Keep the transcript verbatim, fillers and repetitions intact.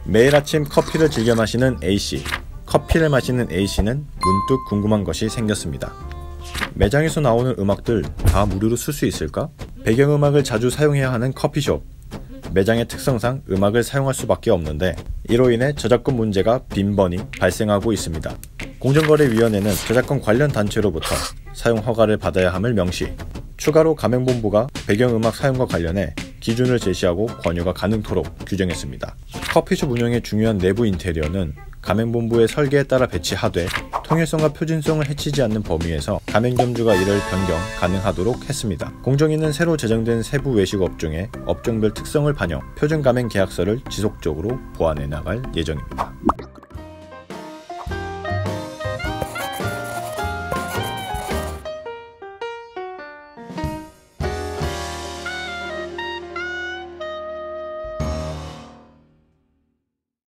매일 아침 커피를 즐겨 마시는 A씨. 커피를 마시는 A씨는 문득 궁금한 것이 생겼습니다. 매장에서 나오는 음악들 다 무료로 쓸 수 있을까? 배경음악을 자주 사용해야 하는 커피숍. 매장의 특성상 음악을 사용할 수밖에 없는데 이로 인해 저작권 문제가 빈번히 발생하고 있습니다. 공정거래위원회는 저작권 관련 단체로부터 사용 허가를 받아야 함을 명시, 추가로 가맹본부가 배경음악 사용과 관련해 기준을 제시하고 권유가 가능토록 규정했습니다. 커피숍 운영의 중요한 내부 인테리어는 가맹본부의 설계에 따라 배치하되 통일성과 표준성을 해치지 않는 범위에서 가맹점주가 이를 변경 가능하도록 했습니다. 공정위는 새로 제정된 세부 외식 업종의 업종별 특성을 반영, 표준 가맹 계약서를 지속적으로 보완해 나갈 예정입니다.